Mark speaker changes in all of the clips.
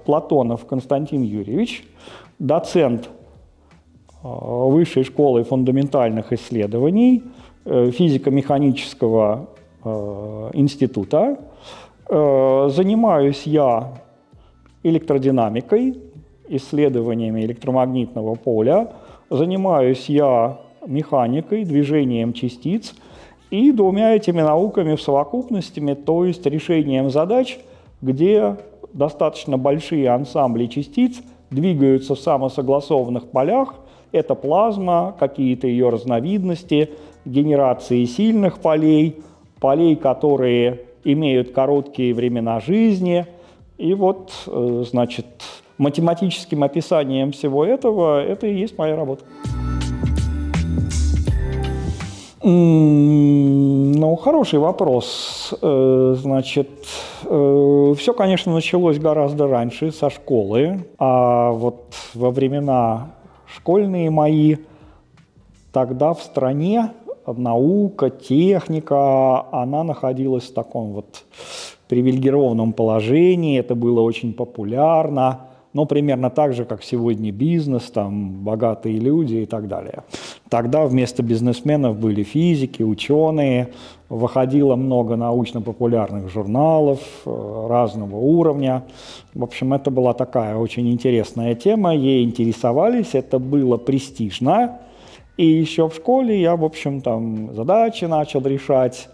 Speaker 1: Платонов Константин Юрьевич, доцент Высшей школы фундаментальных исследований физико-механического института. Занимаюсь я электродинамикой, исследованиями электромагнитного поля, занимаюсь я механикой, движением частиц и двумя этими науками в совокупности, то есть решением задач, где достаточно большие ансамбли частиц двигаются в самосогласованных полях. Это плазма, какие-то ее разновидности, генерации сильных полей, полей, которые имеют короткие времена жизни. И вот, значит, математическим описанием всего этого это и есть моя работа. Ну, хороший вопрос. Значит, все, конечно, началось гораздо раньше, со школы. А вот во времена школьные мои, тогда в стране наука, техника, она находилась в таком вот привилегированном положении, это было очень популярно, но примерно так же, как сегодня бизнес, там, богатые люди и так далее. Тогда вместо бизнесменов были физики, ученые, выходило много научно-популярных журналов разного уровня. В общем, это была такая очень интересная тема, ей интересовались, это было престижно. И еще в школе я, в общем, там задачи начал решать,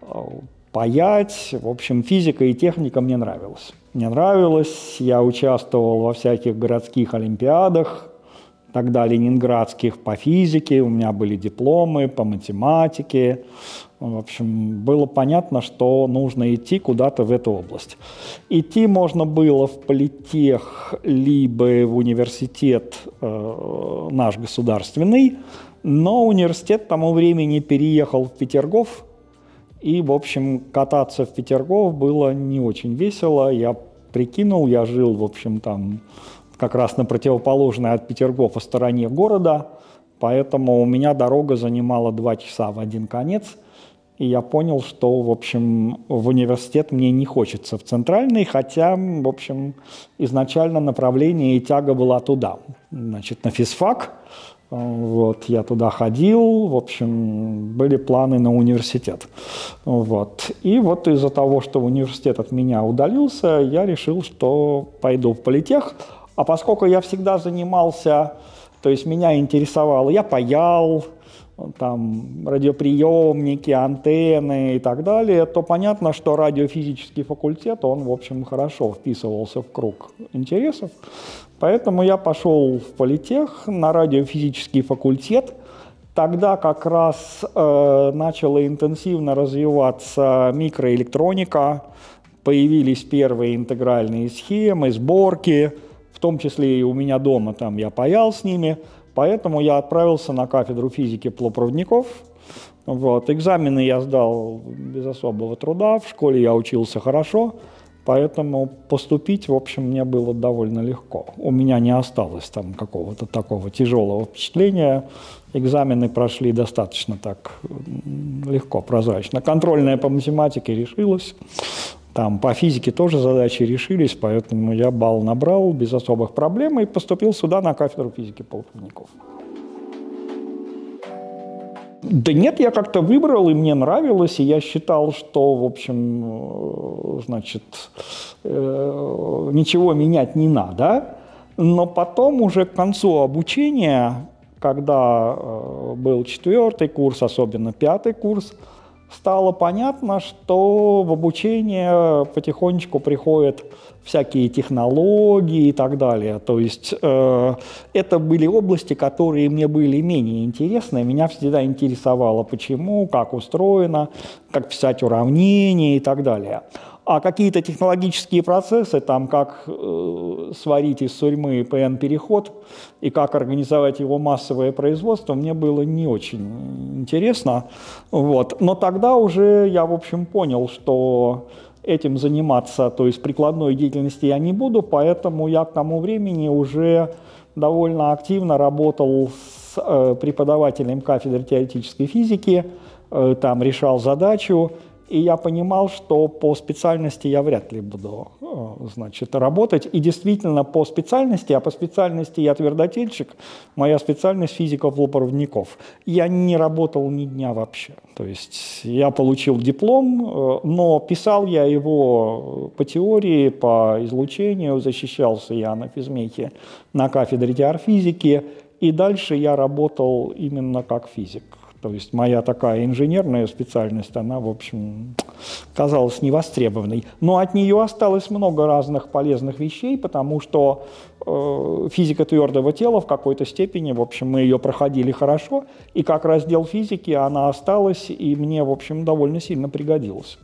Speaker 1: паять. В общем, физика и техника мне нравилась. Мне нравилось, я участвовал во всяких городских олимпиадах, тогда ленинградских по физике, у меня были дипломы по математике. В общем, было понятно, что нужно идти куда-то в эту область. Идти можно было в политех, либо в университет наш государственный, но университет к тому времени переехал в Петергоф, и, в общем, кататься в Петергоф было не очень весело. Я прикинул, я жил, в общем, там как раз на противоположной от Петергофа стороне города, поэтому у меня дорога занимала 2 часа в один конец, и я понял, что, в общем, в университет мне не хочется в центральный, хотя, в общем, изначально направление и тяга была туда, значит, на физфак. Вот, я туда ходил, в общем, были планы на университет. Вот. И вот из-за того, что университет от меня удалился, я решил, что пойду в политех. А поскольку я всегда занимался, то есть меня интересовало, я паял, там, радиоприемники, антенны и так далее, то понятно, что радиофизический факультет, он, в общем, хорошо вписывался в круг интересов. Поэтому я пошел в политех на радиофизический факультет. Тогда как раз начала интенсивно развиваться микроэлектроника, появились первые интегральные схемы, сборки, в том числе и у меня дома, там я паял с ними. Поэтому я отправился на кафедру физики полупроводников. Вот. Экзамены я сдал без особого труда, в школе я учился хорошо, поэтому поступить, в общем, мне было довольно легко. У меня не осталось там какого-то такого тяжелого впечатления. Экзамены прошли достаточно так легко, прозрачно. Контрольная по математике решилась. Там по физике тоже задачи решились, поэтому я балл набрал без особых проблем и поступил сюда на кафедру физики полупроводников. Да нет, я как-то выбрал, и мне нравилось, и я считал, что, в общем, значит, ничего менять не надо. Но потом уже к концу обучения, когда был 4-й курс, особенно 5-й курс, стало понятно, что в обучение потихонечку приходят всякие технологии и так далее. То есть это были области, которые мне были менее интересны. Меня всегда интересовало, почему, как устроено, как писать уравнения и так далее. А какие-то технологические процессы, там, как сварить из сурьмы ПН-переход и как организовать его массовое производство, мне было не очень интересно. Вот. Но тогда уже я, в общем, понял, что этим заниматься, то есть прикладной деятельности я не буду, поэтому я к тому времени уже довольно активно работал с преподавателем кафедры теоретической физики, там решал задачу. и я понимал, что по специальности я вряд ли буду, значит, работать. И действительно по специальности, а по специальности я твердотельщик, моя специальность физиков-полупроводников. Я не работал ни дня вообще. То есть я получил диплом, но писал я его по теории, по излучению, защищался я на физмехе на кафедре теорфизики, и дальше я работал именно как физик. То есть моя такая инженерная специальность, она, в общем, казалась невостребованной. Но от нее осталось много разных полезных вещей, потому что физика твердого тела в какой-то степени, в общем, мы ее проходили хорошо, и как раздел физики она осталась, и мне, в общем, довольно сильно пригодилась.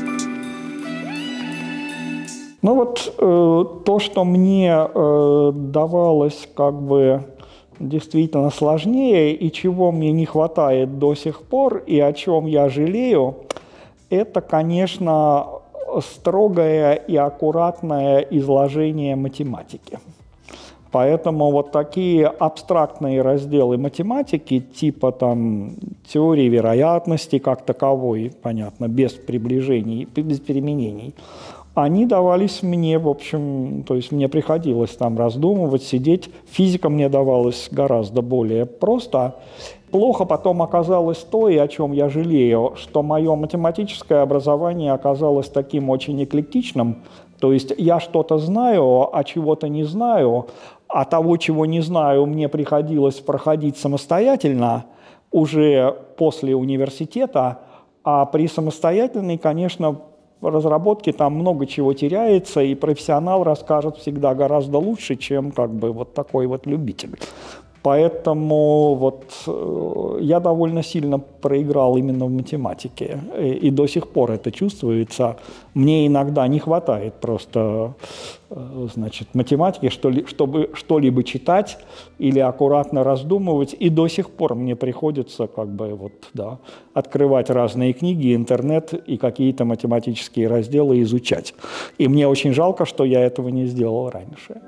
Speaker 1: Ну вот то, что мне давалось как бы действительно сложнее, и чего мне не хватает до сих пор, и о чем я жалею, это, конечно, строгое и аккуратное изложение математики. Поэтому вот такие абстрактные разделы математики, типа там теории вероятности как таковой, понятно, без приближений, без переменений, они давались мне, в общем, то есть мне приходилось там раздумывать, сидеть. Физика мне давалась гораздо более просто. Плохо потом оказалось то, и о чем я жалею, что мое математическое образование оказалось таким очень эклектичным. То есть я что-то знаю, а чего-то не знаю, а того, чего не знаю, мне приходилось проходить самостоятельно уже после университета, а при самостоятельной, конечно, в разработке там много чего теряется, и профессионал расскажет всегда гораздо лучше, чем как бы вот такой вот любитель. Поэтому вот я довольно сильно проиграл именно в математике, и до сих пор это чувствуется. Мне иногда не хватает просто, значит, математики, чтобы что-либо читать или аккуратно раздумывать, и до сих пор мне приходится как бы вот, да, открывать разные книги, интернет и какие-то математические разделы изучать. И мне очень жалко, что я этого не сделал раньше.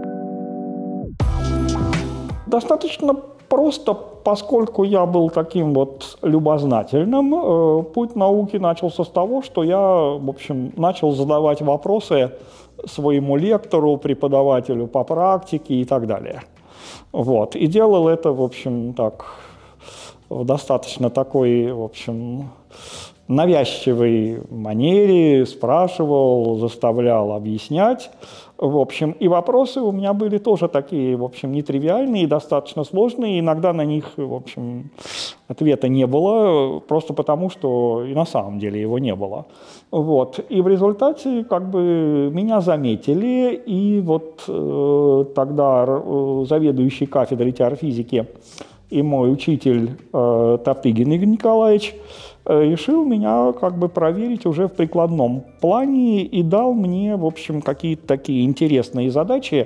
Speaker 1: Достаточно просто, поскольку я был таким вот любознательным, путь науки начался с того, что я, в общем, начал задавать вопросы своему лектору, преподавателю по практике и так далее. Вот. И делал это, в общем, так, в достаточно такой, в общем, навязчивой манере, спрашивал, заставлял объяснять. В общем, и вопросы у меня были тоже такие, в общем, нетривиальные, достаточно сложные. Иногда на них, в общем, ответа не было, просто потому, что и на самом деле его не было. Вот. И в результате как бы меня заметили, и вот тогда заведующий кафедрой теорфизики и мой учитель Топтыгин Игорь Николаевич решил меня как бы проверить уже в прикладном плане и дал мне, в общем, какие-то такие интересные задачи,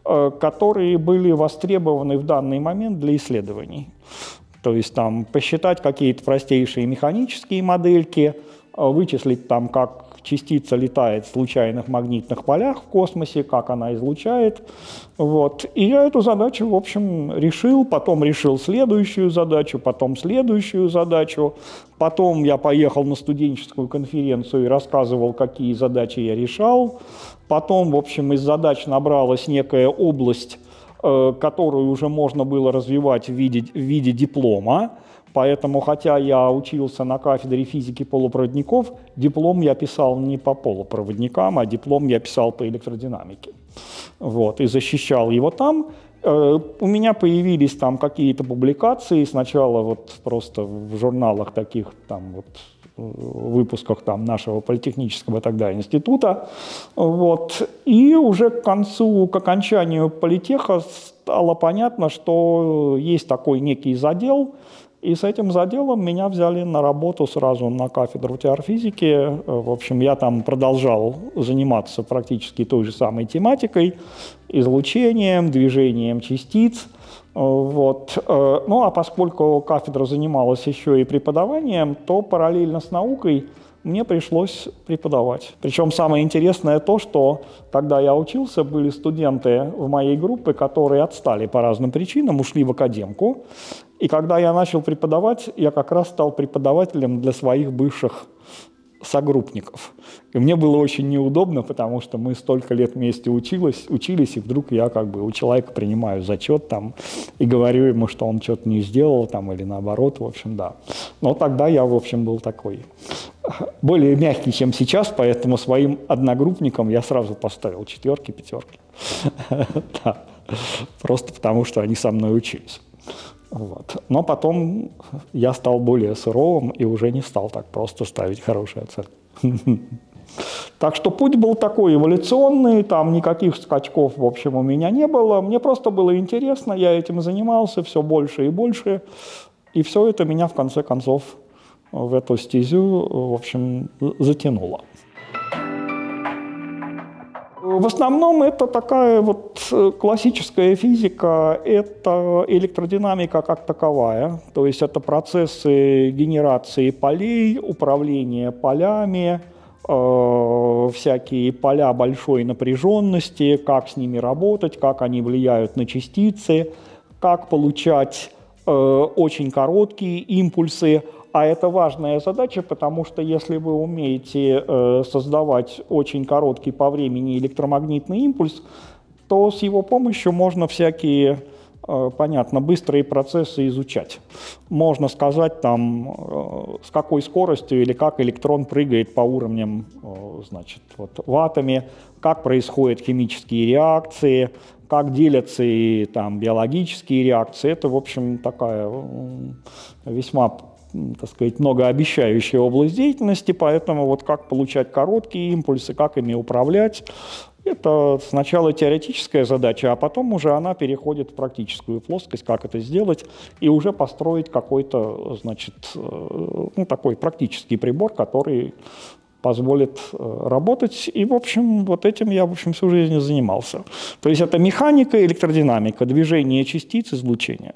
Speaker 1: которые были востребованы в данный момент для исследований. То есть там посчитать какие-то простейшие механические модельки, вычислить там, как частица летает в случайных магнитных полях в космосе, как она излучает. Вот. И я эту задачу, в общем, решил, потом решил следующую задачу, потом следующую задачу. Потом я поехал на студенческую конференцию и рассказывал, какие задачи я решал. Потом, в общем, из задач набралась некая область, которую уже можно было развивать в виде диплома. Поэтому, хотя я учился на кафедре физики полупроводников, диплом я писал не по полупроводникам, а диплом я писал по электродинамике. Вот, и защищал его там. У меня появились там какие-то публикации, сначала вот просто в журналах таких, там вот, выпусках там нашего политехнического тогда института. Вот. И уже к окончанию политеха стало понятно, что есть такой некий задел, и с этим заделом меня взяли на работу сразу на кафедру теорфизики. В общем, я там продолжал заниматься практически той же самой тематикой, излучением, движением частиц. Вот. Ну а поскольку кафедра занималась еще и преподаванием, то параллельно с наукой мне пришлось преподавать. Причем самое интересное то, что когда я учился, были студенты в моей группе, которые отстали по разным причинам, ушли в академку. И когда я начал преподавать, я как раз стал преподавателем для своих бывших согруппников. И мне было очень неудобно, потому что мы столько лет вместе учились, и вдруг я как бы у человека принимаю зачет там и говорю ему, что он что-то не сделал там, или наоборот, в общем, да. Но тогда я, в общем, был такой более мягкий, чем сейчас, поэтому своим одногруппникам я сразу поставил 4, 5. Да. Просто потому, что они со мной учились. Вот. Но потом я стал более суровым и уже не стал так просто ставить хорошие оценки. Так что путь был такой эволюционный, там никаких скачков, в общем, у меня не было. Мне просто было интересно, я этим занимался все больше и больше. И все это меня, в конце концов, в эту стезю, в общем, затянуло. В основном это такая вот классическая физика, это электродинамика как таковая, то есть это процессы генерации полей, управления полями, всякие поля большой напряженности, как с ними работать, как они влияют на частицы, как получать очень короткие импульсы. А это важная задача, потому что если вы умеете создавать очень короткий по времени электромагнитный импульс, то с его помощью можно всякие, понятно, быстрые процессы изучать. Можно сказать, там, с какой скоростью или как электрон прыгает по уровням, значит, вот, в атоме, как происходят химические реакции, как делятся и там, биологические реакции. Это, в общем, такая весьма, так сказать, многообещающая область деятельности, поэтому вот как получать короткие импульсы, как ими управлять, это сначала теоретическая задача, а потом уже она переходит в практическую плоскость, как это сделать, и уже построить какой-то, значит, ну, такой практический прибор, который позволит работать. И, в общем, вот этим я, в общем, всю жизнь занимался. То есть это механика, электродинамика, движение частиц, излучение.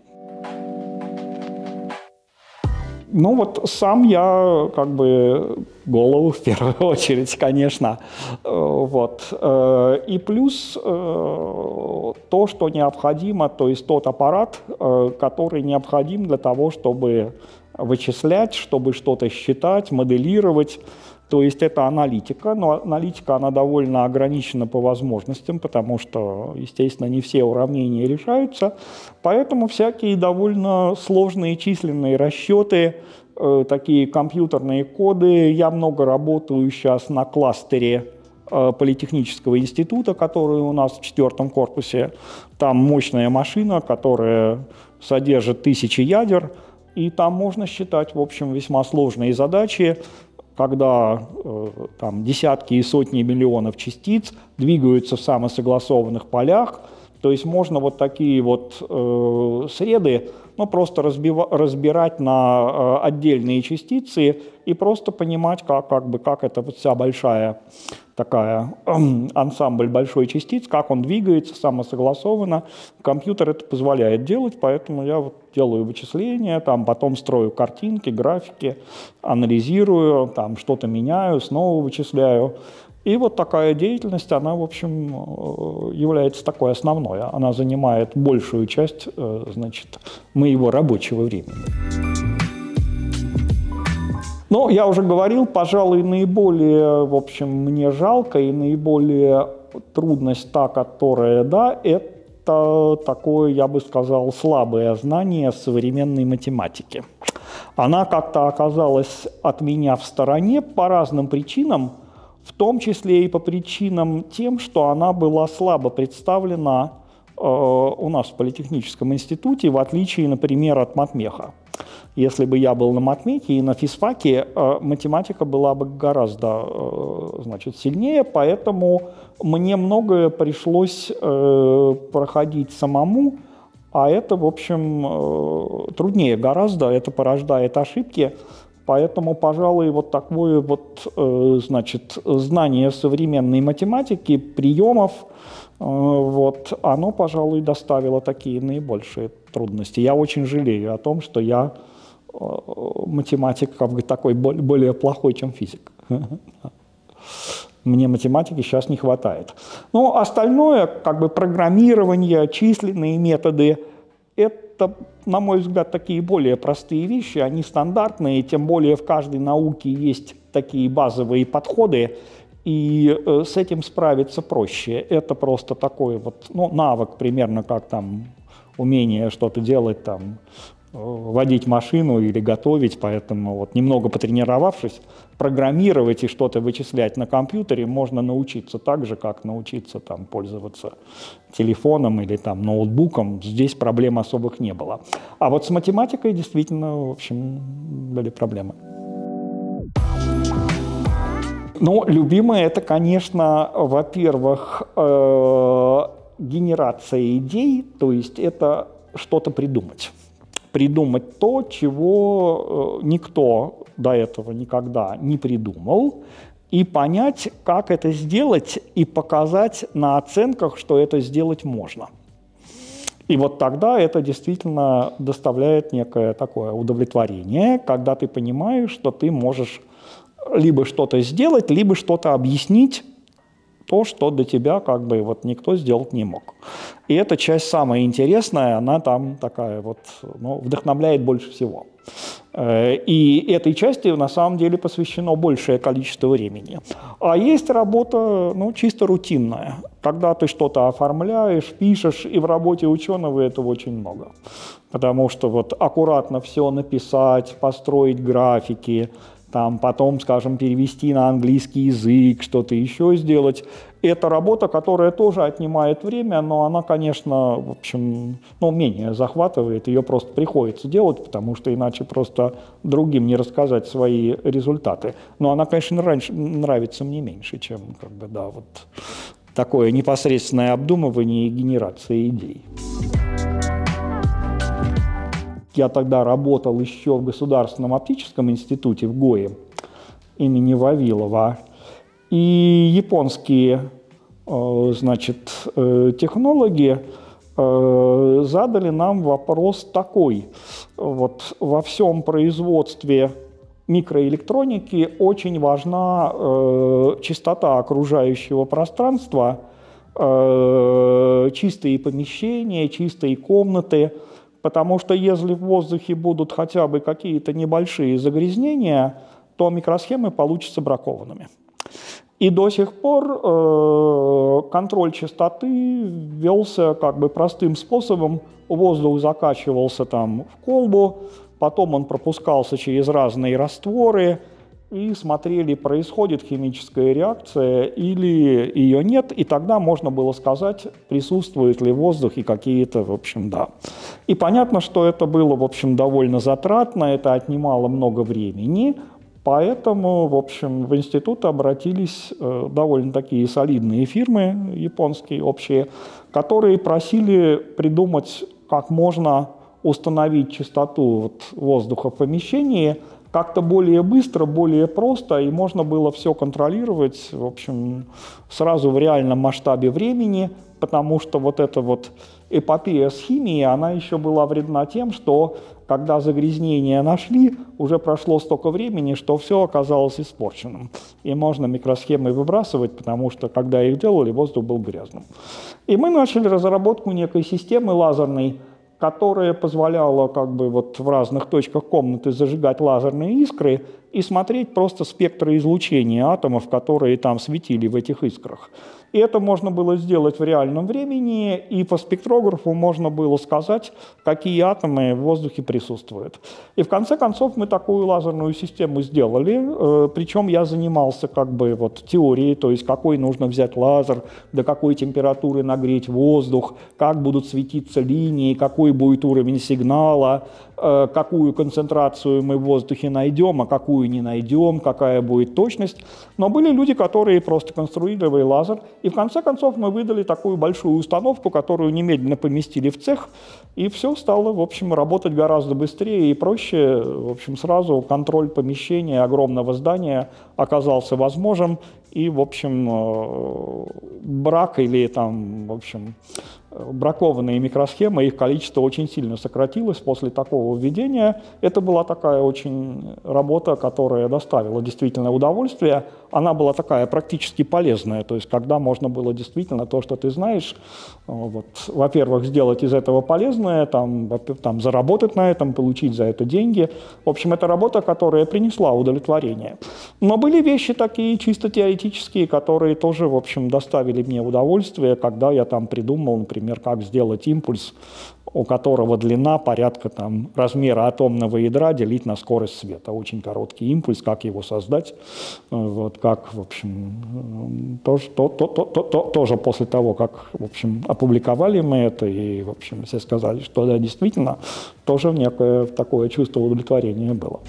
Speaker 1: Ну вот сам я как бы голову в первую очередь, конечно. Вот. И плюс то, что необходимо, то есть тот аппарат, который необходим для того, чтобы вычислять, чтобы что-то считать, моделировать. То есть это аналитика, но аналитика, она довольно ограничена по возможностям, потому что, естественно, не все уравнения решаются. Поэтому всякие довольно сложные численные расчеты, такие компьютерные коды. Я много работаю сейчас на кластере Политехнического института, который у нас в 4 корпусе. Там мощная машина, которая содержит 1000 ядер, и там можно считать, в общем, весьма сложные задачи, когда там десятки и сотни миллионов частиц двигаются в самосогласованных полях. То есть можно вот такие вот среды, ну, просто разбирать на отдельные частицы и просто понимать, как эта вот вся большая такая ансамбль большой частиц, как он двигается самосогласованно. Компьютер это позволяет делать, поэтому я вот делаю вычисления, там, потом строю картинки, графики, анализирую, там, что-то меняю, снова вычисляю. И вот такая деятельность, она, в общем, является такой основной. Она занимает большую часть, значит, моего рабочего времени. Ну, я уже говорил, пожалуй, наиболее, в общем, мне жалко и наиболее трудность та, которая, да, это такое, я бы сказал, слабое знание современной математики. Она как-то оказалась от меня в стороне по разным причинам, в том числе и по причинам тем, что она была слабо представлена у нас в Политехническом институте, в отличие, например, от матмеха. Если бы я был на матмехе и на физфаке, математика была бы гораздо, значит, сильнее, поэтому мне многое пришлось проходить самому, а это, в общем, труднее гораздо, это порождает ошибки. Поэтому, пожалуй, вот такое вот, значит, знание современной математики, приемов, вот, оно, пожалуй, доставило такие наибольшие трудности. Я очень жалею о том, что я математик как бы такой более плохой, чем физик. Мне математики сейчас не хватает. Ну, остальное, как бы программирование, численные методы, это, на мой взгляд, такие более простые вещи, они стандартные, тем более в каждой науке есть такие базовые подходы, и с этим справиться проще. Это просто такой вот, ну, навык, примерно как там умение что-то делать, там, водить машину или готовить, поэтому вот немного потренировавшись, программировать и что-то вычислять на компьютере можно научиться так же, как научиться там пользоваться телефоном или там ноутбуком. Здесь проблем особых не было. А вот с математикой действительно, в общем, были проблемы. Ну, любимое это, конечно, во-первых, генерация идей, то есть это что-то придумать. Придумать то, чего никто до этого никогда не придумал, и понять, как это сделать, и показать на оценках, что это сделать можно. И вот тогда это действительно доставляет некое такое удовлетворение, когда ты понимаешь, что ты можешь либо что-то сделать, либо что-то объяснить, то, что до тебя как бы вот никто сделать не мог. И эта часть самая интересная, она там такая вот, ну, вдохновляет больше всего. И этой части на самом деле посвящено большее количество времени. А есть работа, ну, чисто рутинная, когда ты что-то оформляешь, пишешь, и в работе ученого этого очень много. Потому что вот аккуратно все написать, построить графики, там, потом, скажем, перевести на английский язык, что-то еще сделать. Это работа, которая тоже отнимает время, но она, конечно, в общем, ну, менее захватывает. Ее просто приходится делать, потому что иначе просто другим не рассказать свои результаты. Но она, конечно, нравится мне меньше, чем как бы, да, вот такое непосредственное обдумывание и генерация идей. Я тогда работал еще в Государственном оптическом институте в ГОИ имени Вавилова. И японские, значит, технологи задали нам вопрос такой. Вот во всем производстве микроэлектроники очень важна чистота окружающего пространства, чистые помещения, чистые комнаты. Потому что если в воздухе будут хотя бы какие-то небольшие загрязнения, то микросхемы получатся бракованными. И до сих пор контроль чистоты велся как бы простым способом. Воздух закачивался там в колбу, потом он пропускался через разные растворы, и смотрели, происходит химическая реакция или ее нет, и тогда можно было сказать, присутствует ли в воздухе какие-то, в общем, да. И понятно, что это было, в общем, довольно затратно, это отнимало много времени, поэтому, в общем, в институт обратились довольно такие солидные фирмы японские, общие, которые просили придумать, как можно установить чистоту воздуха в помещении, как-то более быстро, более просто, и можно было все контролировать, в общем, сразу в реальном масштабе времени, потому что вот эта вот эпопея с химией, она еще была вредна тем, что когда загрязнения нашли, уже прошло столько времени, что все оказалось испорченным. И можно микросхемы выбрасывать, потому что, когда их делали, воздух был грязным. И мы начали разработку некой системы лазерной, которая позволяла как бы вот в разных точках комнаты зажигать лазерные искры и смотреть просто спектры излучения атомов, которые там светили в этих искрах. И это можно было сделать в реальном времени, и по спектрографу можно было сказать, какие атомы в воздухе присутствуют. И в конце концов мы такую лазерную систему сделали, причем я занимался как бы вот теорией, то есть какой нужно взять лазер, до какой температуры нагреть воздух, как будут светиться линии, какой будет уровень сигнала, какую концентрацию мы в воздухе найдем, а какую не найдем, какая будет точность. Но были люди, которые просто конструировали лазер, и в конце концов мы выдали такую большую установку, которую немедленно поместили в цех, и все стало, в общем, работать гораздо быстрее и проще. В общем, сразу контроль помещения огромного здания оказался возможен, и, в общем, брак или там, в общем, бракованные микросхемы, их количество очень сильно сократилось после такого введения. Это была такая очень работа, которая доставила действительно удовольствие. Она была такая практически полезная, то есть когда можно было действительно то, что ты знаешь, вот, во-первых, сделать из этого полезное, там, заработать на этом, получить за это деньги. В общем, это работа, которая принесла удовлетворение. Но были вещи такие чисто теоретические, которые тоже, в общем, доставили мне удовольствие, когда я там придумал, например, как сделать импульс, у которого длина порядка там, размера атомного ядра делить на скорость света. Очень короткий импульс, как его создать. Вот, как, в общем, тоже после того, как, в общем, опубликовали мы это, и, в общем, все сказали, что да, действительно, тоже некое такое чувство удовлетворения было.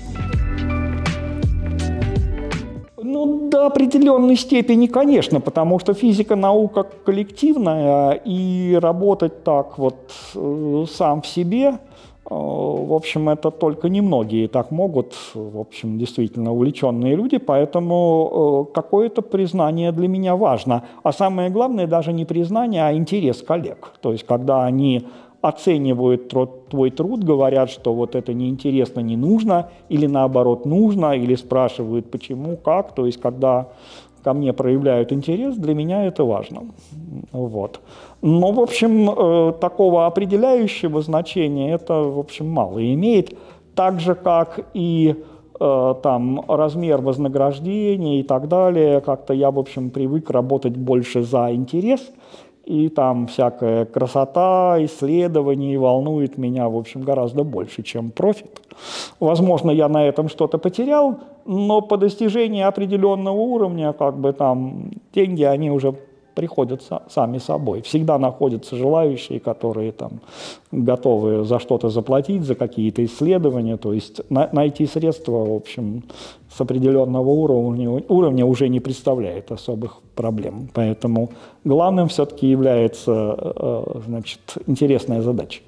Speaker 1: Ну, до определенной степени, конечно, потому что физика наука коллективная, и работать так вот сам в себе, в общем, это только немногие так могут, в общем, действительно увлеченные люди, поэтому какое-то признание для меня важно. А самое главное, даже не признание, а интерес коллег. То есть, когда они оценивают твой труд, говорят, что вот это неинтересно, не нужно, или наоборот нужно, или спрашивают, почему, как. То есть, когда ко мне проявляют интерес, для меня это важно. Вот. Но, в общем, такого определяющего значения это, в общем, мало имеет. Так же, как и там размер вознаграждения и так далее. Как-то я, в общем, привык работать больше за интерес. И там всякая красота, исследования волнует меня, в общем, гораздо больше, чем профит. Возможно, я на этом что-то потерял, но по достижении определенного уровня, как бы там, деньги, они уже приходят сами собой. Всегда находятся желающие, которые там готовы за что-то заплатить, за какие-то исследования. То есть найти средства, в общем, с определенного уровня уже не представляет особых проблем. Поэтому главным все-таки является, значит, интересная задача.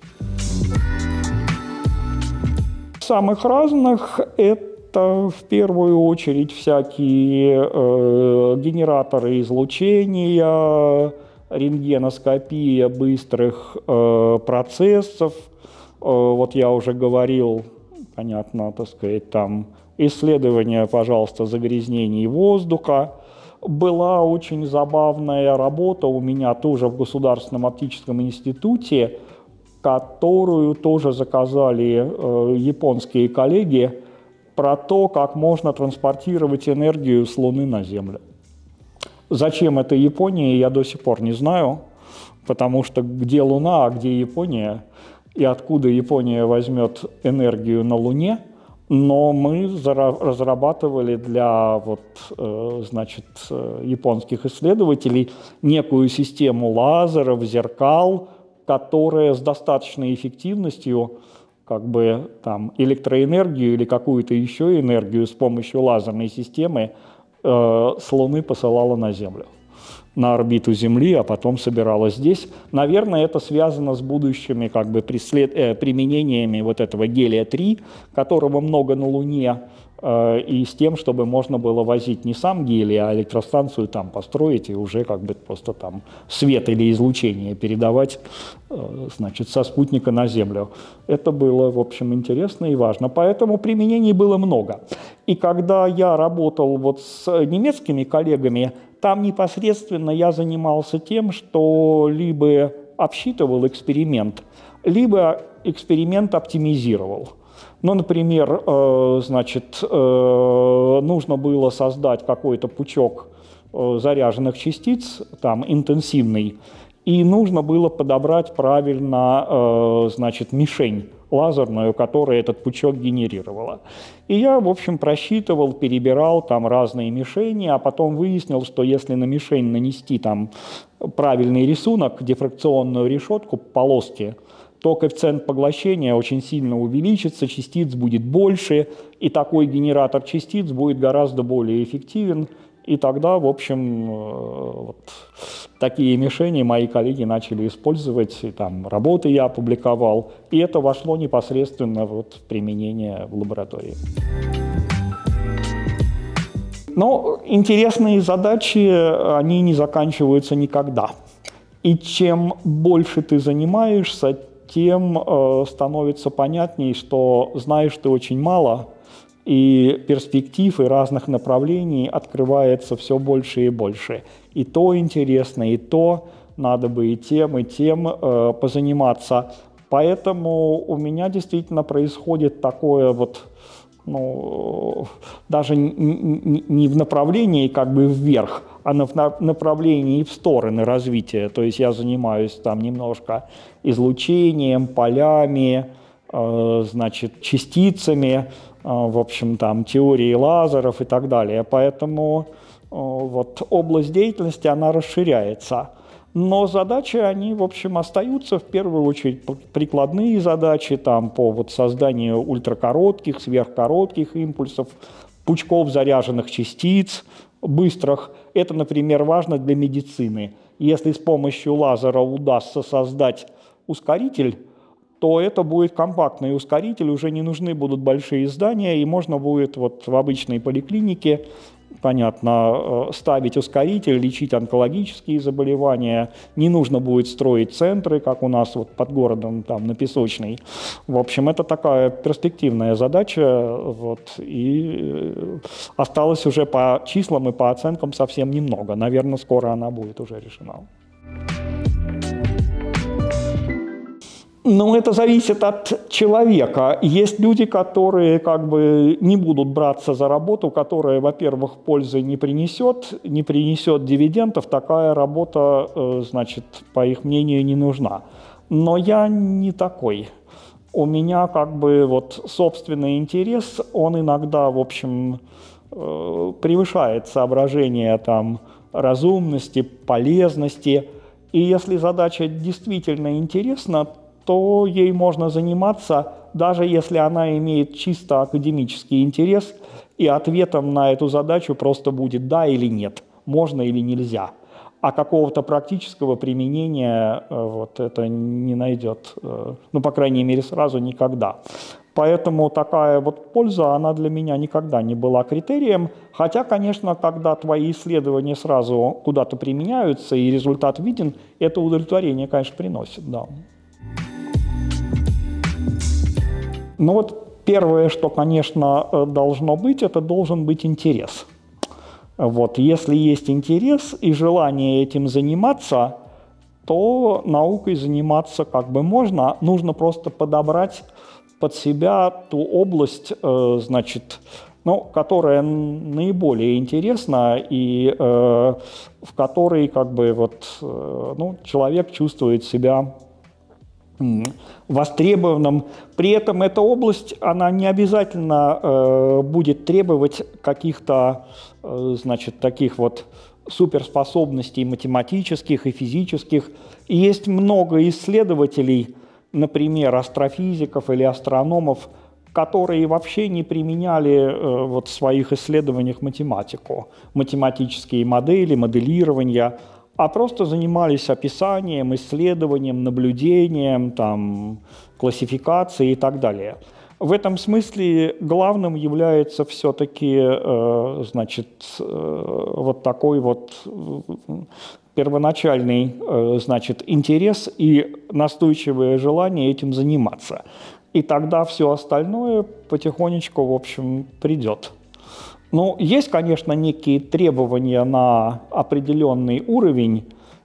Speaker 1: Самых разных это в первую очередь всякие генераторы излучения, рентгеноскопия быстрых процессов. Вот я уже говорил, понятно, так сказать, там исследования, пожалуйста, загрязнений воздуха. Была очень забавная работа у меня тоже в Государственном оптическом институте, которую тоже заказали японские коллеги, про то, как можно транспортировать энергию с Луны на Землю. Зачем это Японии, я до сих пор не знаю, потому что где Луна, а где Япония, и откуда Япония возьмет энергию на Луне, но мы разрабатывали для вот, значит, японских исследователей некую систему лазеров, зеркал, которая с достаточной эффективностью как бы там электроэнергию или какую-то еще энергию с помощью лазерной системы с Луны посылала на Землю, на орбиту Земли, а потом собирала здесь. Наверное, это связано с будущими как бы применениями вот этого гелия-3, которого много на Луне, и с тем, чтобы можно было возить не сам гелий, а электростанцию там построить и уже как бы просто там свет или излучение передавать, значит, со спутника на Землю. Это было, в общем, интересно и важно. Поэтому применений было много. И когда я работал вот с немецкими коллегами, там непосредственно я занимался тем, что либо обсчитывал эксперимент, либо эксперимент оптимизировал. Ну, например, значит, нужно было создать какой-то пучок заряженных частиц, там, интенсивный, и нужно было подобрать правильно, значит, мишень лазерную, которая этот пучок генерировала. И я, в общем, просчитывал, перебирал там разные мишени, а потом выяснил, что если на мишень нанести там правильный рисунок, дифракционную решетку, полоски, то коэффициент поглощения очень сильно увеличится, частиц будет больше, и такой генератор частиц будет гораздо более эффективен. И тогда, в общем, вот такие мишени мои коллеги начали использовать, и там работы я опубликовал, и это вошло непосредственно вот в применение в лаборатории. Но интересные задачи, они не заканчиваются никогда. И чем больше ты занимаешься, тем становится понятней, что знаешь ты очень мало, и перспектив и разных направлений открывается все больше и больше. И то интересно, и то надо бы и тем позаниматься. Поэтому у меня действительно происходит такое вот, ну, даже не в направлении как бы вверх, а в направлении в стороны развития. То есть я занимаюсь там немножко излучением, полями, значит, частицами, в общем, там, теорией лазеров и так далее. Поэтому вот область деятельности, она расширяется. Но задачи, они, в общем, остаются, в первую очередь, прикладные задачи там, по вот созданию ультракоротких, сверхкоротких импульсов, пучков заряженных частиц, быстрых. Это, например, важно для медицины. Если с помощью лазера удастся создать ускоритель, то это будет компактный ускоритель, уже не нужны будут большие здания, и можно будет вот в обычной поликлинике, понятно, ставить ускоритель, лечить онкологические заболевания, не нужно будет строить центры, как у нас вот под городом там на Песочной. В общем, это такая перспективная задача, вот, и осталось уже по числам и по оценкам совсем немного. Наверное, скоро она будет уже решена. Ну, это зависит от человека. Есть люди, которые как бы не будут браться за работу, которая, во-первых, пользы не принесет дивидендов. Такая работа, значит, по их мнению, не нужна. Но я не такой. У меня как бы вот собственный интерес, он иногда, в общем, превышает соображения там разумности, полезности. И если задача действительно интересна, то ей можно заниматься, даже если она имеет чисто академический интерес, и ответом на эту задачу просто будет «да» или «нет», можно или нельзя. А какого-то практического применения вот это не найдет, ну, по крайней мере, сразу никогда. Поэтому такая вот польза, она для меня никогда не была критерием. Хотя, конечно, когда твои исследования сразу куда-то применяются и результат виден, это удовлетворение, конечно, приносит, да. Ну вот первое, что, конечно, должно быть, это должен быть интерес. Вот, если есть интерес и желание этим заниматься, то наукой заниматься как бы можно. Нужно просто подобрать под себя ту область, значит, ну, которая наиболее интересна и в которой как бы вот, ну, человек чувствует себя востребованным. При этом эта область, она не обязательно будет требовать каких-то, значит, таких вот суперспособностей математических и физических. И есть много исследователей, например, астрофизиков или астрономов, которые вообще не применяли вот в своих исследованиях математику, математические модели, моделирование, а просто занимались описанием, исследованием, наблюдением, там, классификацией и так далее. В этом смысле главным является все-таки, значит, вот такой вот первоначальный, значит, интерес и настойчивое желание этим заниматься. И тогда все остальное потихонечку, в общем, придет. Ну, есть, конечно, некие требования на определенный уровень,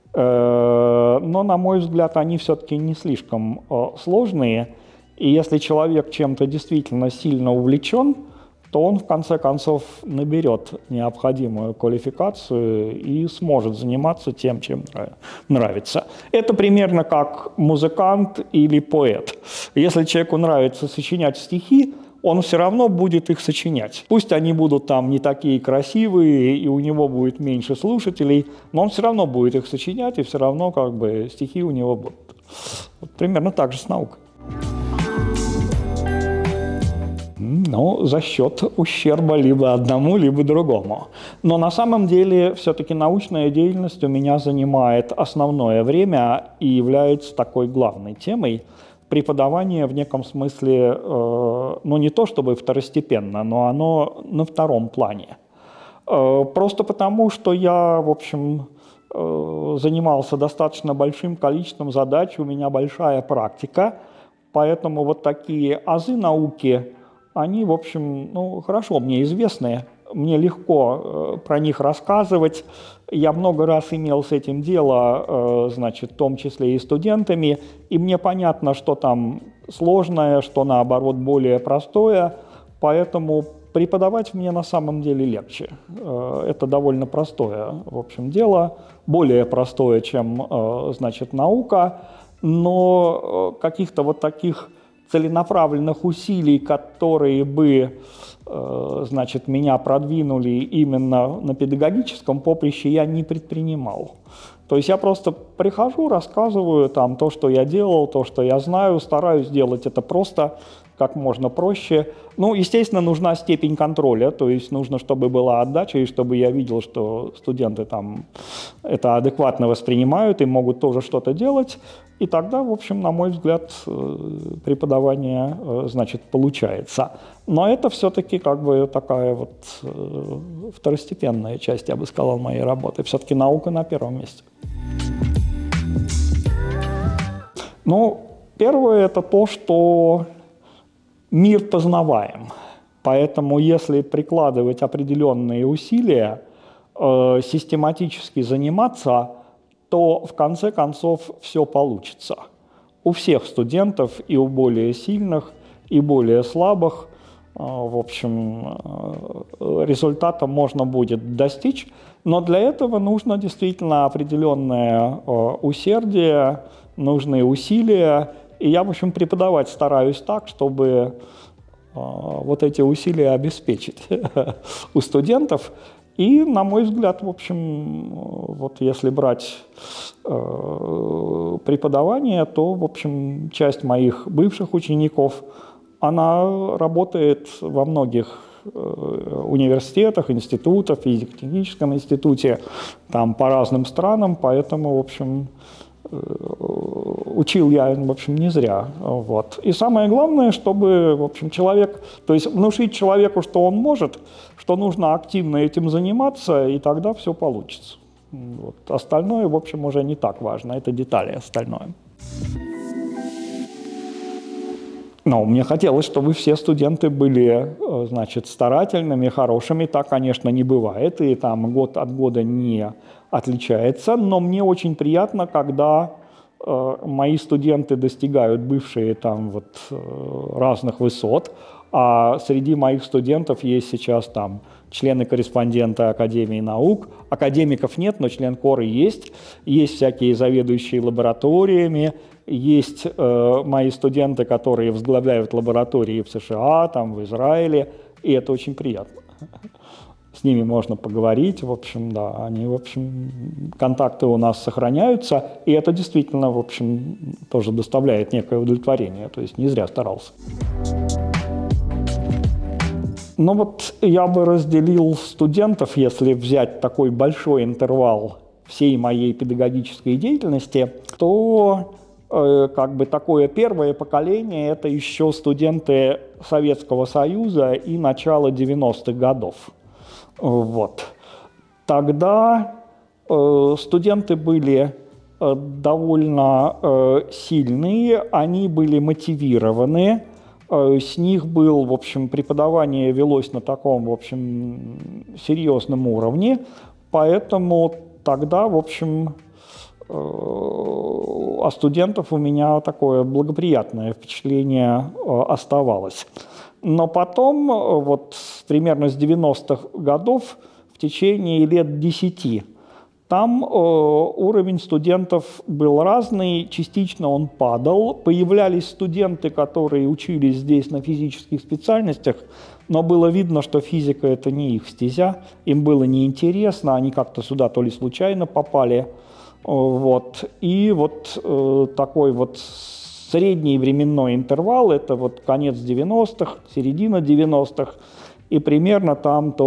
Speaker 1: но, на мой взгляд, они все-таки не слишком сложные. И если человек чем-то действительно сильно увлечен, то он, в конце концов, наберет необходимую квалификацию и сможет заниматься тем, чем нравится. Это примерно как музыкант или поэт. Если человеку нравится сочинять стихи, он все равно будет их сочинять. Пусть они будут там не такие красивые, и у него будет меньше слушателей, но он все равно будет их сочинять, и все равно как бы стихи у него будут. Вот примерно так же с наукой. Ну, за счет ущерба либо одному, либо другому. Но на самом деле все-таки научная деятельность у меня занимает основное время и является такой главной темой. Преподавание в неком смысле, ну не то чтобы второстепенно, но оно на втором плане. Просто потому, что я, в общем, занимался достаточно большим количеством задач, у меня большая практика, поэтому вот такие азы науки, они, в общем, ну, хорошо мне известны, мне легко про них рассказывать. Я много раз имел с этим дело, значит, в том числе и студентами, и мне понятно, что там сложное, что наоборот более простое, поэтому преподавать мне на самом деле легче. Это довольно простое, в общем, дело, более простое, чем, значит, наука, но каких-то вот таких целенаправленных усилий, которые бы, значит, меня продвинули именно на педагогическом поприще, я не предпринимал. То есть я просто прихожу, рассказываю там то, что я делал, то, что я знаю, стараюсь делать это просто, как можно проще. Ну, естественно, нужна степень контроля, то есть нужно, чтобы была отдача, и чтобы я видел, что студенты там это адекватно воспринимают и могут тоже что-то делать. И тогда, в общем, на мой взгляд, преподавание, значит, получается. Но это все-таки как бы такая вот второстепенная часть, я бы сказал, моей работы. Все-таки наука на первом месте. Ну, первое – это то, что мир познаваем. Поэтому если прикладывать определенные усилия, систематически заниматься, то в конце концов все получится. У всех студентов, и у более сильных, и более слабых, в общем, результата можно будет достичь, но для этого нужно действительно определенное усердие, нужны усилия, и я, в общем, преподавать стараюсь так, чтобы вот эти усилия обеспечить у студентов. И, на мой взгляд, в общем, вот если брать преподавание, то, в общем, часть моих бывших учеников, она работает во многих университетах, институтах, физико-техническом институте, там по разным странам, поэтому, в общем, учил я, в общем, не зря. Вот. И самое главное, чтобы, в общем, человек, то есть внушить человеку, что он может, что нужно активно этим заниматься, и тогда все получится. Вот. Остальное, в общем, уже не так важно, это детали остальное. Но мне хотелось, чтобы все студенты были, значит, старательными, хорошими. Так, конечно, не бывает, и там год от года не отличается. Но мне очень приятно, когда мои студенты достигают, бывшие там вот разных высот. А среди моих студентов есть сейчас там члены-корреспонденты Академии наук. Академиков нет, но член коры есть. Есть всякие заведующие лабораториями. Есть мои студенты, которые возглавляют лаборатории в США, там, в Израиле, и это очень приятно. С ними можно поговорить, в общем, да, они, в общем, контакты у нас сохраняются, и это действительно, в общем, тоже доставляет некое удовлетворение, то есть не зря старался. Но вот я бы разделил студентов, если взять такой большой интервал всей моей педагогической деятельности, то как бы такое первое поколение – это еще студенты Советского Союза и начала 90-х годов. Вот. Тогда студенты были довольно сильные, они были мотивированы, с них был, в общем, преподавание велось на таком, в общем, серьезном уровне, поэтому тогда, в общем, а студентов у меня такое благоприятное впечатление оставалось. Но потом, вот примерно с 90-х годов, в течение лет 10, там уровень студентов был разный, частично он падал. Появлялись студенты, которые учились здесь на физических специальностях, но было видно, что физика – это не их стезя, им было неинтересно, они как-то сюда то ли случайно попали. Вот. И вот такой вот средний временной интервал – это вот конец 90-х, середина 90-х, и примерно там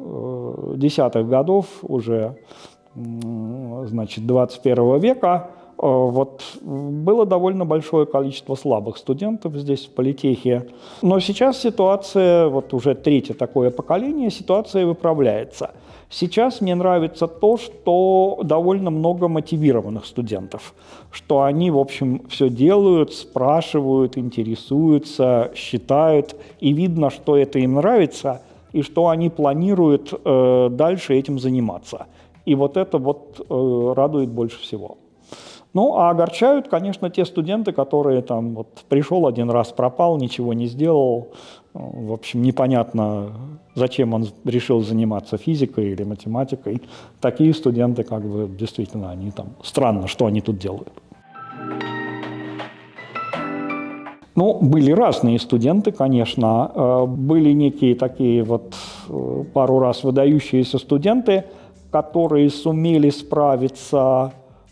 Speaker 1: до 10-х годов уже, значит, 21 века Вот было довольно большое количество слабых студентов здесь, в политехе. Но сейчас ситуация, вот уже третье такое поколение, ситуация выправляется. Сейчас мне нравится то, что довольно много мотивированных студентов, что они, в общем, все делают, спрашивают, интересуются, считают, и видно, что это им нравится, и что они планируют дальше этим заниматься. И вот это вот радует больше всего. Ну, а огорчают, конечно, те студенты, которые там вот пришел один раз, пропал, ничего не сделал. В общем, непонятно, зачем он решил заниматься физикой или математикой. Такие студенты, как бы, действительно, они там, странно, что они тут делают. Ну, были разные студенты, конечно. Были некие такие вот пару раз выдающиеся студенты, которые сумели справиться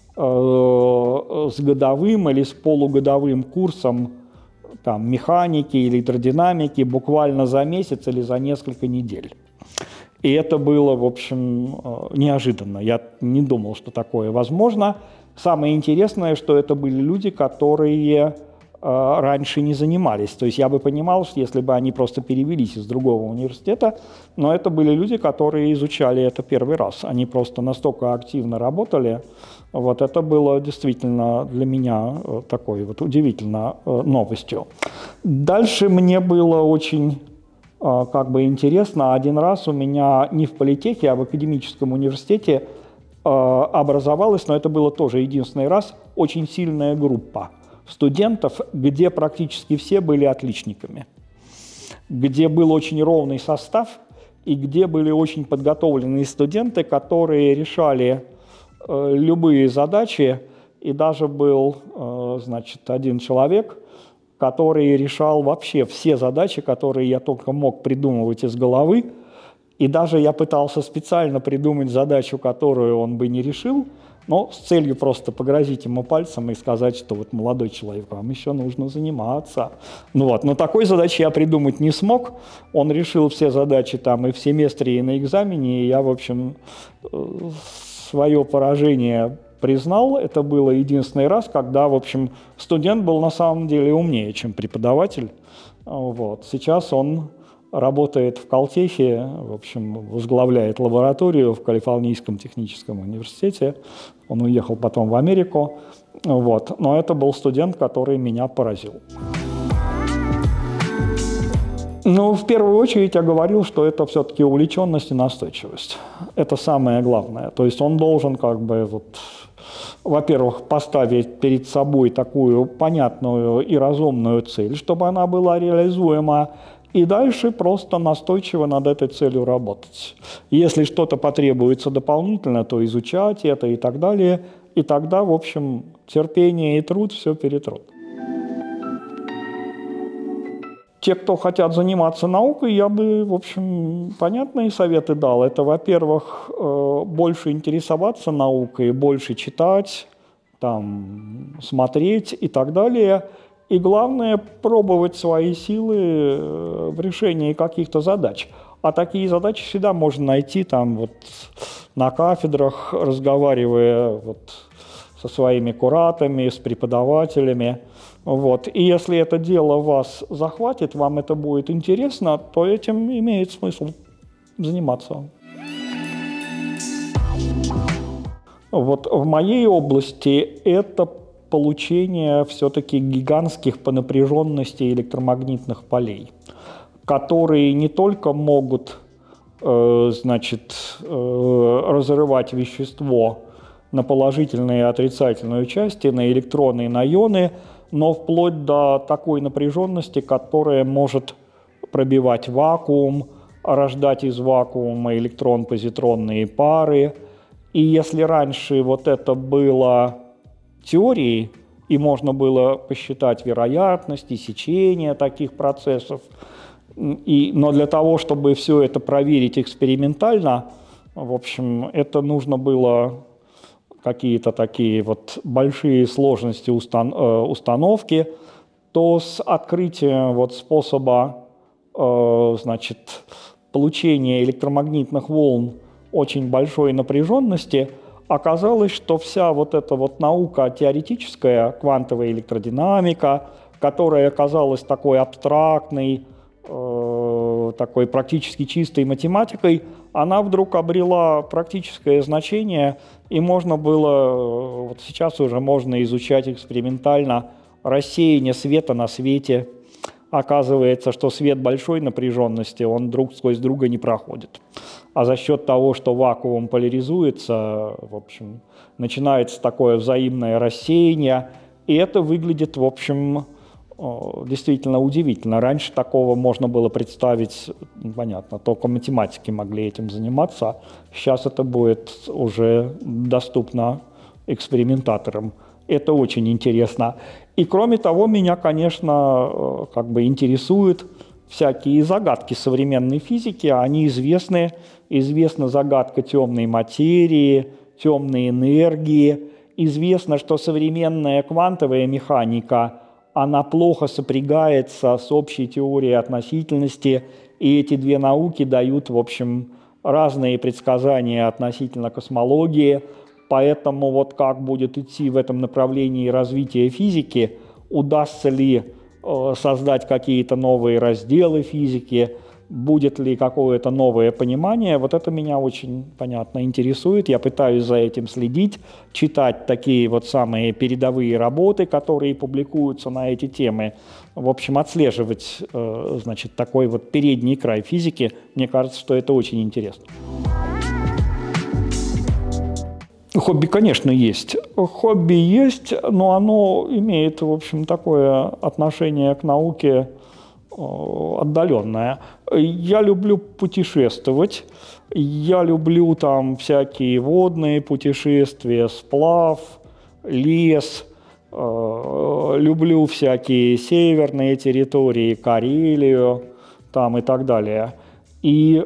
Speaker 1: с годовым или с полугодовым курсом там, механики, электродинамики буквально за месяц или за несколько недель. И это было, в общем, неожиданно. Я не думал, что такое возможно. Самое интересное, что это были люди, которые раньше не занимались. То есть я бы понимал, что если бы они просто перевелись из другого университета, но это были люди, которые изучали это первый раз. Они просто настолько активно работали. Вот это было действительно для меня такой вот удивительно новостью. Дальше мне было очень как бы интересно. Один раз у меня не в политехе, а в академическом университете образовалась, но это было тоже единственный раз, очень сильная группа студентов, где практически все были отличниками, где был очень ровный состав и где были очень подготовленные студенты, которые решали любые задачи, и даже был, значит, один человек, который решал вообще все задачи, которые я только мог придумывать из головы, и даже я пытался специально придумать задачу, которую он бы не решил, но с целью просто погрозить ему пальцем и сказать, что вот молодой человек, вам еще нужно заниматься. Ну вот, но такой задачи я придумать не смог. Он решил все задачи там и в семестре, и на экзамене, и я, в общем, свое поражение признал. Это было единственный раз, когда, в общем, студент был на самом деле умнее, чем преподаватель. Вот. Сейчас он работает в Калтехе, в общем, возглавляет лабораторию в Калифорнийском техническом университете. Он уехал потом в Америку. Вот. Но это был студент, который меня поразил. Ну, в первую очередь я говорил, что это все-таки увлеченность и настойчивость. Это самое главное. То есть он должен как бы, вот, во-первых, поставить перед собой такую понятную и разумную цель, чтобы она была реализуема, и дальше просто настойчиво над этой целью работать. Если что-то потребуется дополнительно, то изучать это и так далее. И тогда, в общем, терпение и труд все перетрут. Те, кто хотят заниматься наукой, я бы, в общем, понятные советы дал. Это, во-первых, больше интересоваться наукой, больше читать, там, смотреть и так далее. И главное, пробовать свои силы в решении каких-то задач. А такие задачи всегда можно найти там, вот, на кафедрах, разговаривая вот, со своими кураторами, с преподавателями. Вот. И если это дело вас захватит, вам это будет интересно, то этим имеет смысл заниматься. Вот в моей области это получение все-таки гигантских по напряженности электромагнитных полей, которые не только могут значит, разрывать вещество на положительные и отрицательные части, на электроны и на ионы, но вплоть до такой напряженности, которая может пробивать вакуум, рождать из вакуума электрон-позитронные пары. И если раньше вот это было теорией, и можно было посчитать вероятности, сечения таких процессов, но для того, чтобы все это проверить экспериментально, в общем, это нужно было какие-то такие вот большие сложности установки, то с открытием вот способа значит, получения электромагнитных волн очень большой напряженности оказалось, что вся вот эта вот наука теоретическая, квантовая электродинамика, которая оказалась такой абстрактной, такой практически чистой математикой, она вдруг обрела практическое значение, и можно было, вот сейчас уже можно изучать экспериментально рассеяние света на свете. Оказывается, что свет большой напряженности, он друг сквозь друга не проходит. А за счет того, что вакуум поляризуется, в общем, начинается такое взаимное рассеяние, и это выглядит, в общем, действительно удивительно. Раньше такого можно было представить, понятно, только математики могли этим заниматься. Сейчас это будет уже доступно экспериментаторам. Это очень интересно. И кроме того, меня, конечно, как бы интересуют всякие загадки современной физики. Они известны. Известна загадка темной материи, темной энергии. Известно, что современная квантовая механика, она плохо сопрягается с общей теорией относительности, и эти две науки дают, в общем, разные предсказания относительно космологии, поэтому вот как будет идти в этом направлении развитие физики, удастся ли создать какие-то новые разделы физики, будет ли какое-то новое понимание, вот это меня очень, понятно, интересует. Я пытаюсь за этим следить, читать такие вот самые передовые работы, которые публикуются на эти темы. В общем, отслеживать, значит, такой вот передний край физики. Мне кажется, что это очень интересно. Хобби, конечно, есть. Хобби есть, но оно имеет, в общем, такое отношение к науке отдаленное. Я люблю путешествовать, я люблю там всякие водные путешествия, сплав, лес, люблю всякие северные территории, Карелию там и так далее. И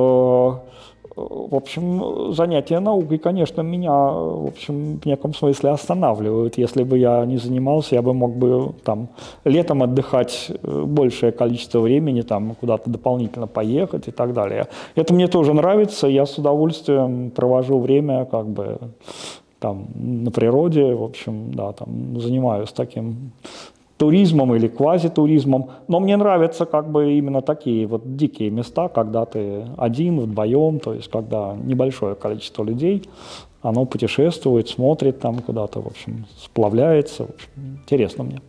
Speaker 1: в общем, занятия наукой, конечно, меня, в общем, в неком смысле останавливают. Если бы я не занимался, я бы мог бы там летом отдыхать большее количество времени, там куда-то дополнительно поехать и так далее. Это мне тоже нравится, я с удовольствием провожу время как бы там на природе, в общем, да, там занимаюсь таким туризмом или квазитуризмом, но мне нравятся как бы именно такие вот дикие места, когда ты один, вдвоем, то есть когда небольшое количество людей, оно путешествует, смотрит там куда-то, в общем, сплавляется, в общем, интересно мне.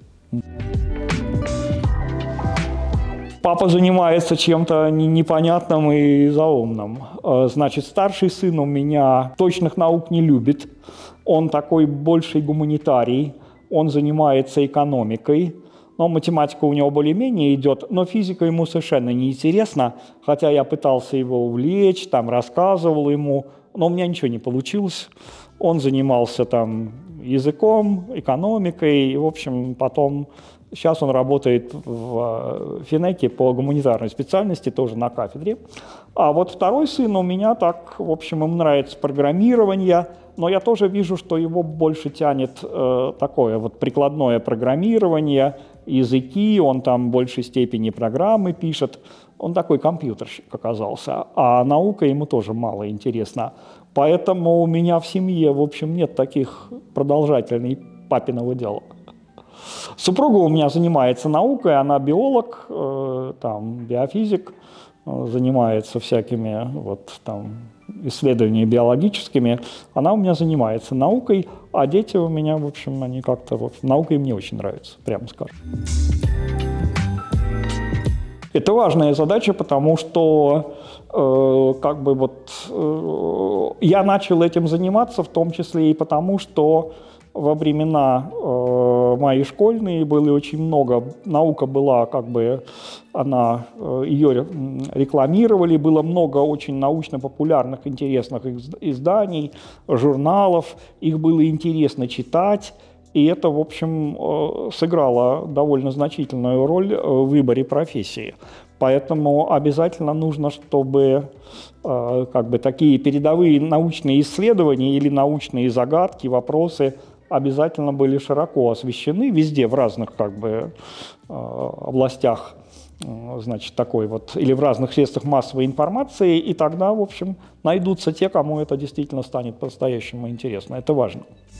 Speaker 1: Папа занимается чем-то непонятным и заумным. Значит, старший сын у меня точных наук не любит, он такой больший гуманитарий. Он занимается экономикой, но математика у него более-менее идет, но физика ему совершенно неинтересна, хотя я пытался его увлечь, там рассказывал ему, но у меня ничего не получилось. Он занимался там языком, экономикой, и, в общем, потом, сейчас он работает в Финеке по гуманитарной специальности, тоже на кафедре. А вот второй сын у меня так, в общем, ему нравится программирование, но я тоже вижу, что его больше тянет такое вот прикладное программирование, языки, он там в большей степени программы пишет. Он такой компьютерщик оказался, а наука ему тоже мало интересна. Поэтому у меня в семье, в общем, нет таких продолжательных папиного дела. Супруга у меня занимается наукой, она биолог, там, биофизик, занимается всякими вот там исследованиями биологическими, она у меня занимается наукой, а дети у меня, в общем, они как-то, вот, наука им не очень нравится, прямо скажем. Это важная задача, потому что как бы вот я начал этим заниматься, в том числе и потому, что во времена мои школьные было очень много, наука была как бы, ее рекламировали, было много очень научно-популярных, интересных изданий, журналов, их было интересно читать, и это, в общем, сыграло довольно значительную роль в выборе профессии. Поэтому обязательно нужно, чтобы как бы такие передовые научные исследования или научные загадки, вопросы обязательно были широко освещены везде, в разных как бы областях значит, такой вот, или в разных средствах массовой информации, и тогда, в общем, найдутся те, кому это действительно станет по-настоящему интересно. Это важно.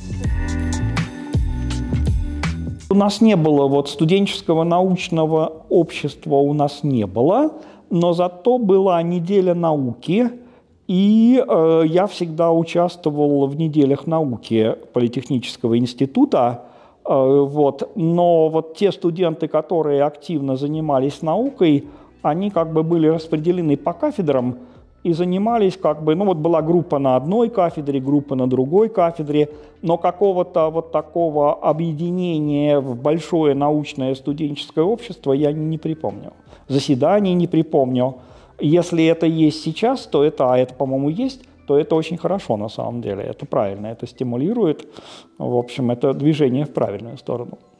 Speaker 1: У нас не было вот студенческого научного общества, у нас не было, но зато была неделя науки, и я всегда участвовал в неделях науки Политехнического института. Вот. Но вот те студенты, которые активно занимались наукой, они как бы были распределены по кафедрам и занимались как бы, ну вот была группа на одной кафедре, группа на другой кафедре, но какого-то вот такого объединения в большое научное студенческое общество я не припомню. Заседаний не припомню. Если это есть сейчас, то это, а это, по-моему, есть, то это очень хорошо на самом деле, это правильно, это стимулирует, в общем, это движение в правильную сторону.